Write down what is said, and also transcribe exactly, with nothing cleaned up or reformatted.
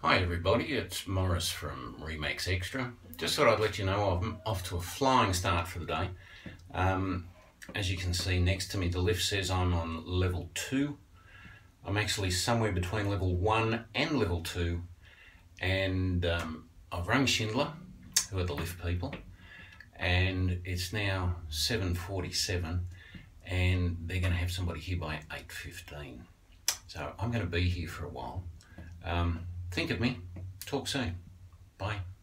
Hi everybody, it's Morris from Remax Extra. Just thought I'd let you know I'm off to a flying start for the day. Um, as you can see next to me, the lift says I'm on level two. I'm actually somewhere between level one and level two, and um, I've rung Schindler, who are the lift people, and it's now seven forty-seven and they're going to have somebody here by eight fifteen. So I'm going to be here for a while. Um, think of me. Talk soon. Bye.